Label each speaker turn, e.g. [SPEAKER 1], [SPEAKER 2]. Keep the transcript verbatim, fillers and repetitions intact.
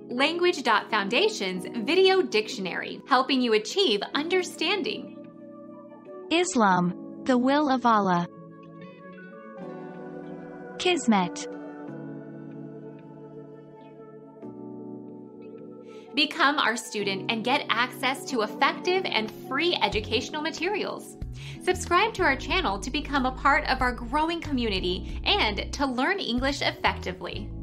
[SPEAKER 1] Language Foundation's Video Dictionary, helping you achieve understanding.
[SPEAKER 2] Islam, the will of Allah. Kismat.
[SPEAKER 1] Become our student and get access to effective and free educational materials. Subscribe to our channel to become a part of our growing community and to learn English effectively.